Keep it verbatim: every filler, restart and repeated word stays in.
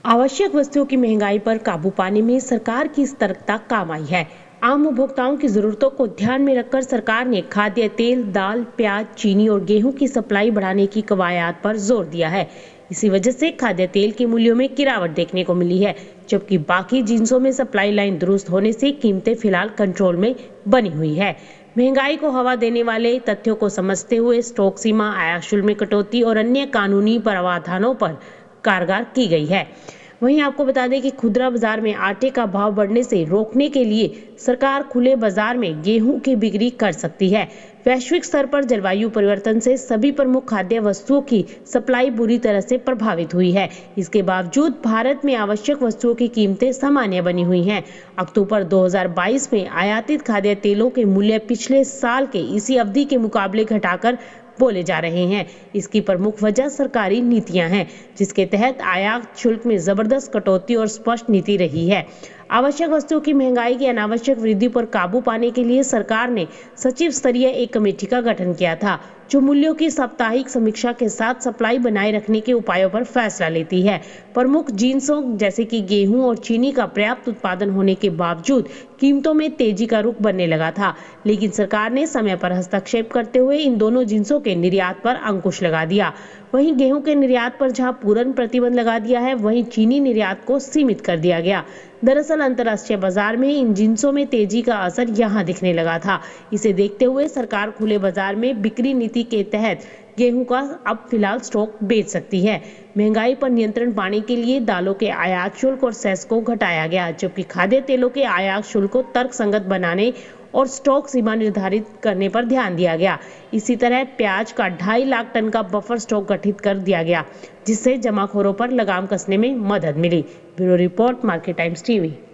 आवश्यक वस्तुओं की महंगाई पर काबू पाने में सरकार की सतर्कता काम आई है। आम उपभोक्ताओं की जरूरतों को ध्यान में रखकर सरकार ने खाद्य तेल, दाल, प्याज, चीनी और गेहूं की सप्लाई बढ़ाने की कवायद पर जोर दिया है। इसी वजह से खाद्य तेल के मूल्यों में गिरावट देखने को मिली है, जबकि बाकी जिन्सों में सप्लाई लाइन दुरुस्त होने से कीमतें फिलहाल कंट्रोल में बनी हुई है। महंगाई को हवा देने वाले तथ्यों को समझते हुए स्टॉक सीमा, आयात शुल्क में कटौती और अन्य कानूनी प्रावधानों पर कारगर की गई है। वहीं आपको बता दें कि खुदरा बाजार में आटे का भाव बढ़ने से रोकने के लिए सरकार खुले बाजार में गेहूं की बिक्री कर सकती है। वैश्विक स्तर पर जलवायु परिवर्तन से सभी प्रमुख खाद्य वस्तुओं की सप्लाई बुरी तरह से प्रभावित हुई है। इसके बावजूद भारत में आवश्यक वस्तुओं की कीमतें सामान्य बनी हुई हैं। अक्टूबर दो हज़ार बाईस में आयातित खाद्य तेलों के मूल्य पिछले साल के इसी अवधि के मुकाबले घटाकर बोले जा रहे हैं। इसकी प्रमुख वजह सरकारी नीतियां हैं, जिसके तहत आयात शुल्क में जबरदस्त कटौती और स्पष्ट नीति रही है। आवश्यक वस्तुओं की महंगाई की अनावश्यक वृद्धि पर काबू पाने के लिए सरकार ने सचिव स्तरीय एक कमेटी का गठन किया था, जो मूल्यों की साप्ताहिक समीक्षा के साथ सप्लाई बनाए रखने के उपायों पर फैसला लेती है। प्रमुख जिन्सों जैसे कि गेहूं और चीनी का पर्याप्त उत्पादन होने के बावजूद कीमतों में तेजी का रुख बनने लगा था, लेकिन सरकार ने समय पर हस्तक्षेप करते हुए इन दोनों जिन्सों के निर्यात पर अंकुश लगा दिया। वहीं गेहूं के निर्यात पर जहां पूर्ण प्रतिबंध लगा दिया है, वहीं चीनी निर्यात को सीमित कर दिया गया। दरअसल अंतर्राष्ट्रीय बाजार में इन जिन्सों में तेजी का असर यहां दिखने लगा था। इसे देखते हुए सरकार खुले बाजार में बिक्री नीति के तहत गेहूं का अब फिलहाल स्टॉक बेच सकती है। महंगाई पर नियंत्रण पाने के लिए दालों के आयात शुल्क और सेस को घटाया गया, जबकि खाद्य तेलों के आयात शुल्क को तर्कसंगत बनाने और स्टॉक सीमा निर्धारित करने पर ध्यान दिया गया। इसी तरह प्याज का ढाई लाख टन का बफर स्टॉक गठित कर दिया गया, जिससे जमाखोरों पर लगाम कसने में मदद मिली। Bureau report, market times TV.